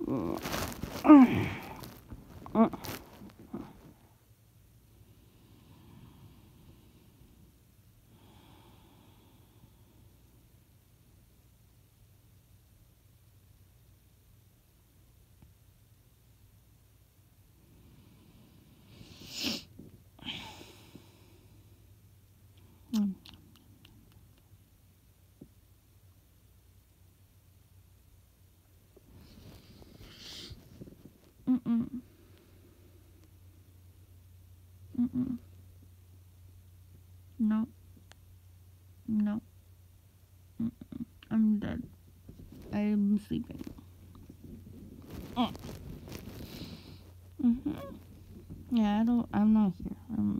No. No. I'm dead. I am sleeping. Yeah, I'm not here.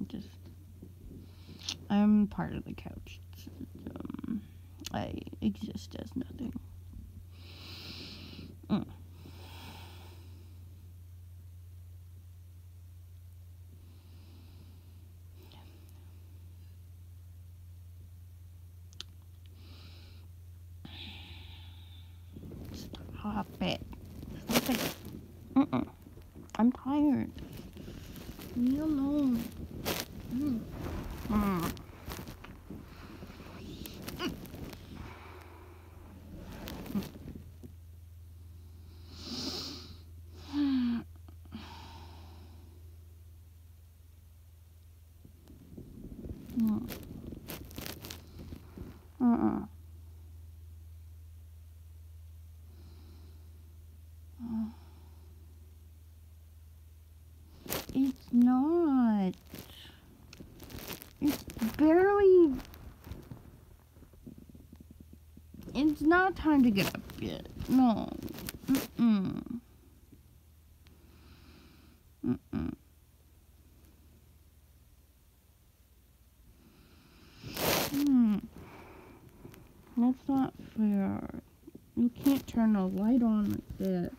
I'm part of the couch. I exist as nothing. Stop it. Stop it. I'm tired. Leave me alone. It's not. It's barely. It's not time to get up yet. No. That's not fair. You can't turn a light on like that.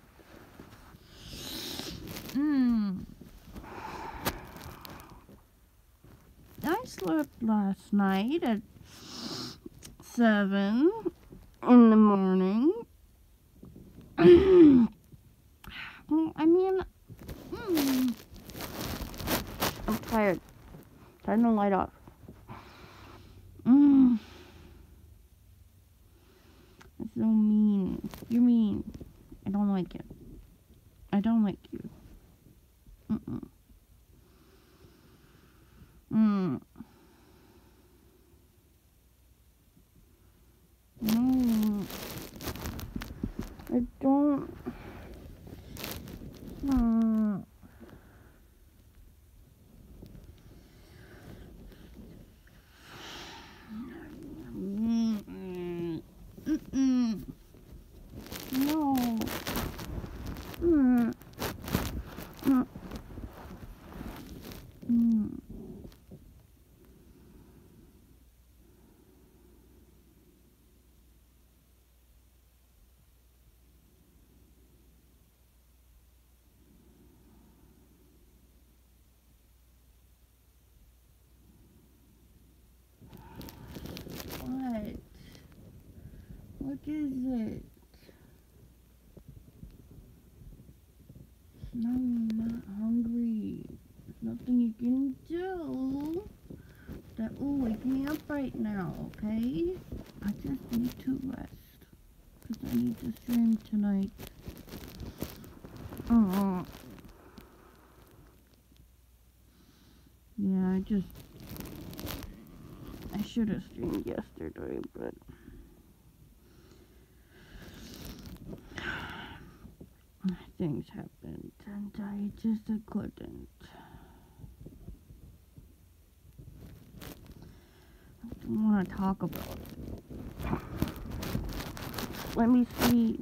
I slept last night at 7 in the morning. I mean, I'm tired. Turn the light off. That's so mean. You're mean. I don't like it. I don't like you. No. I don't. What is it? No, I'm not hungry. There's nothing you can do that will wake me up right now, okay? I just need to rest. Because I need to stream tonight. Yeah, I should have streamed yesterday, but things happened and I couldn't. I don't want to talk about it. Let me see.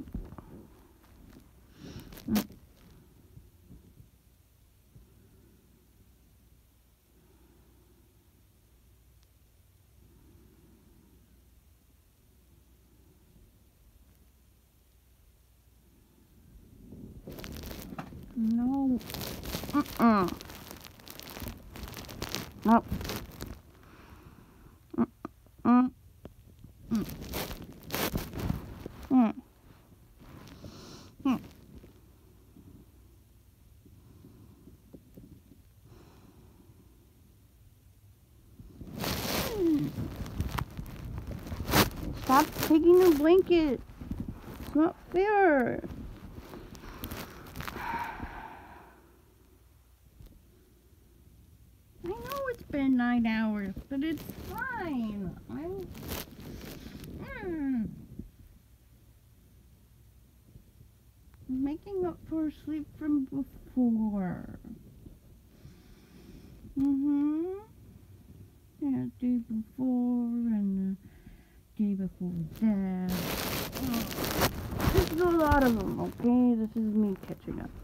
No. Nope. Stop taking the blanket. It's not fair. I know it's been 9 hours, but it's fine. I'm making up for sleep from before. Yeah, the day before and the day before that. This is a lot of them, okay? This is me catching up.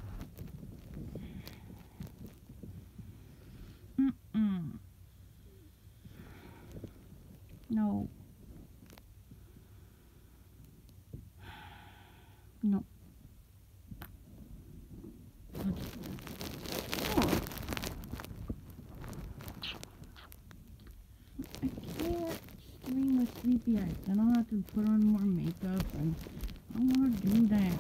No. No. I can't stream with Sleepyhead. Then I'll have to put on more makeup, and I don't want to do that.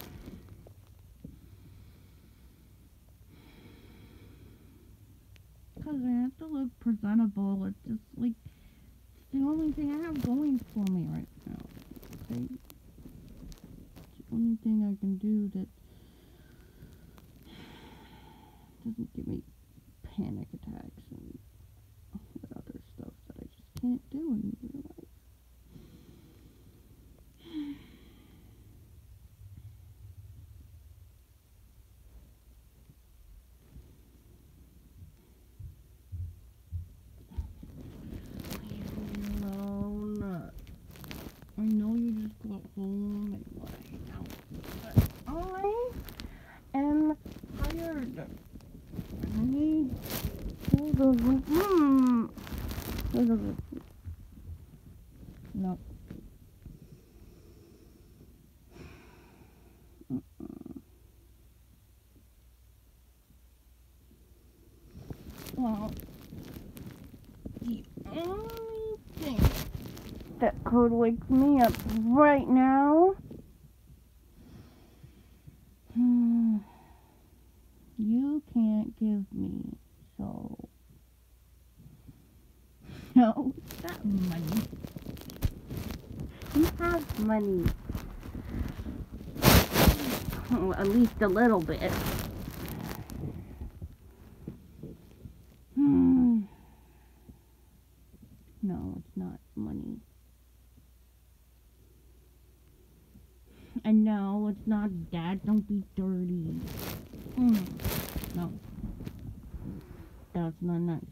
Because I have to look presentable. It's just like, it's the only thing I have going for me right now. Okay? It's the only thing I can do that doesn't give me panic attacks and other stuff that I just can't do in real life. Leave me alone. I know you just got home and want to hang out, but I am tired. I need no. Well, the only thing that could wake me up right now, you can't give me, so no, not money. You have money. Well, at least a little bit. No, it's not money. And no, it's not that. Don't be dirty. No. That's not nice.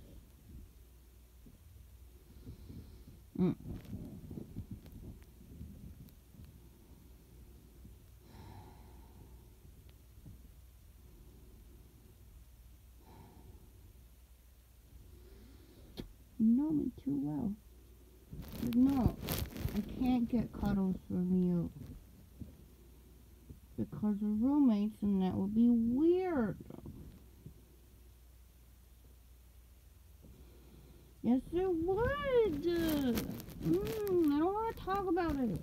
You know me too well. But no, I can't get cuddles from you. Because we're roommates and that would be weird. Yes, it would. I don't want to talk about it.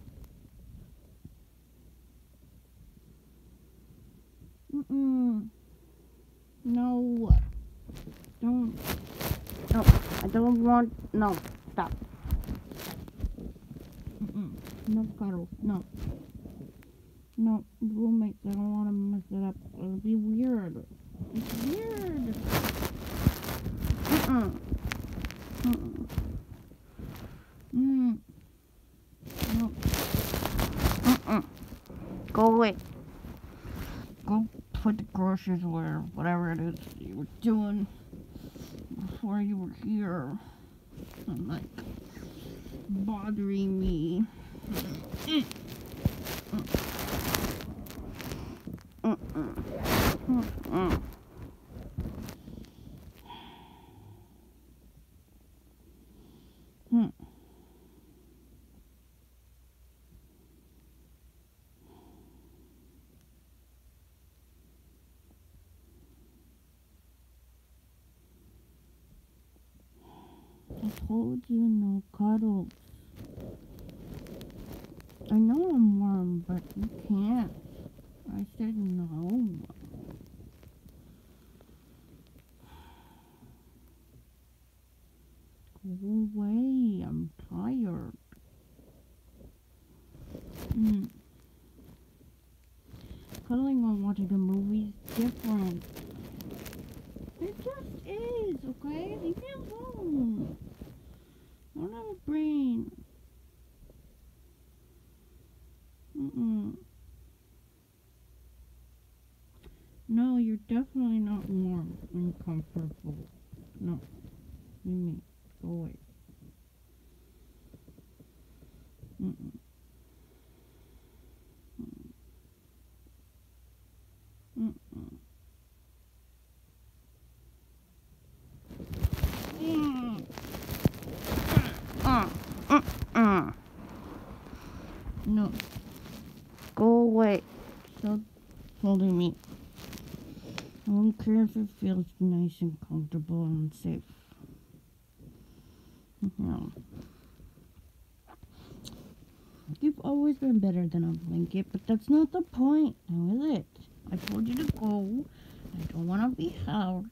No. Don't. No, I don't want. No, stop. No cuddles. No. No, roommates, I don't want to mess it up. It'll be weird. It's weird. No. Go away. Go put the groceries away, whatever it is you were doing before you were here. And like bothering me. I told you no cuddles. I know I'm warm, but you can't. I said no. Go away, I'm tired. Mm. Cuddling while watching a movie is different. It just is, okay? Leave me alone. I don't have a brain. No, you're definitely not warm and comfortable. No. You mean, go away. No. Go away. Stop holding me. I don't care if it feels nice and comfortable and safe. No. You've always been better than a blanket, but that's not the point, now is it? I told you to go. I don't want to be held.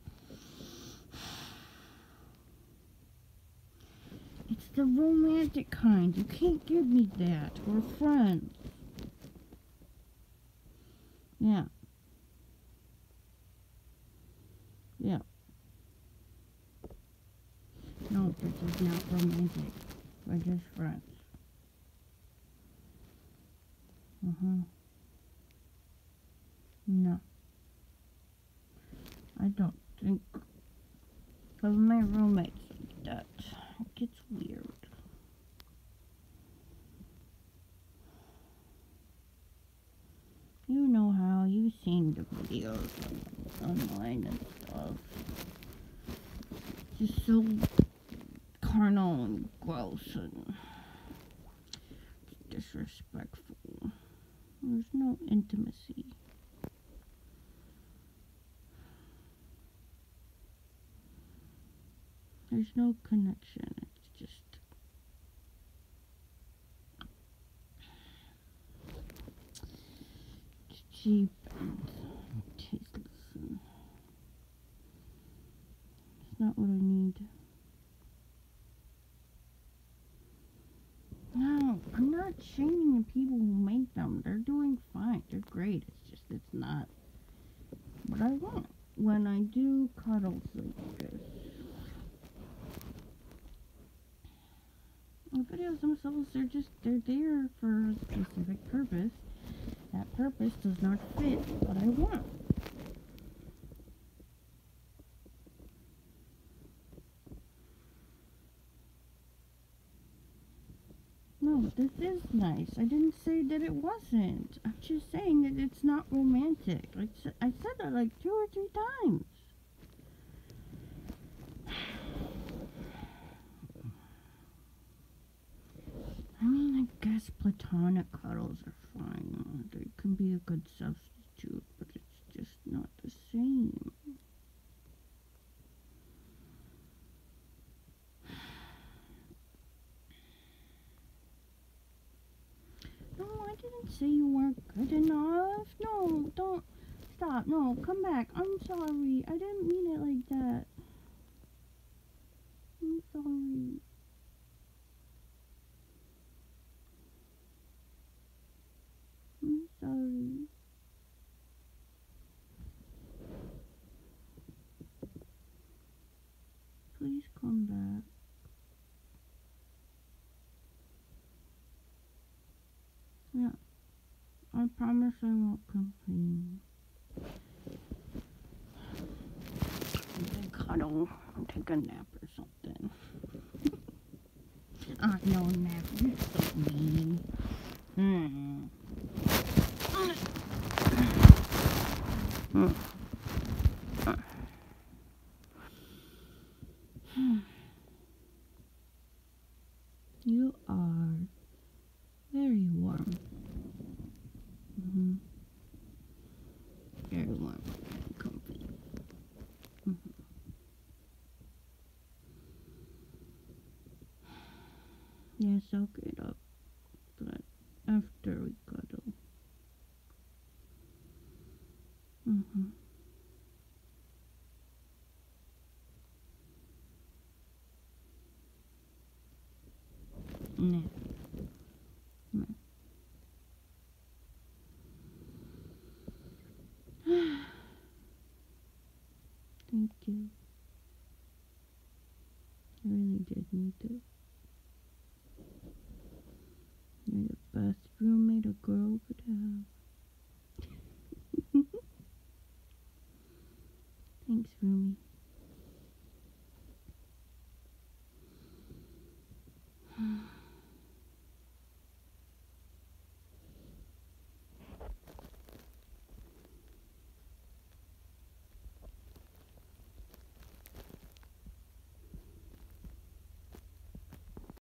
It's the romantic kind. You can't give me that. We're friends. Yeah. Yeah. No, this is not romantic. We're just friends. No. I don't think of my roommates like that. It gets weird. You know how. You've seen the videos online and stuff. It's just so carnal and gross and disrespectful. There's no intimacy. There's no connection. It's just cheap and tasteless. And it's not what I need. No, I'm not shaming the people who make them. They're doing fine. They're great. It's just, it's not what I want when I do cuddles like this. The videos themselves, they're there for a specific purpose. That purpose does not fit what I want. No, this is nice. I didn't say that it wasn't. I'm just saying that it's not romantic. I said that like 2 or 3 times. I mean, I guess platonic cuddles are fine. They can be a good substitute, but it's just not the same. No, I didn't say you weren't good enough. No, don't. Stop. No, come back. I'm sorry. I didn't mean it like that. I'm sorry. I'm sorry. Please come back. Yeah. I promise I won't complain. Cuddle. Take a nap or something. No nap. You're so mean. You are very warm. Very warm and comfy. Yeah, soak it up. But after we cuddle. Nah. little girl.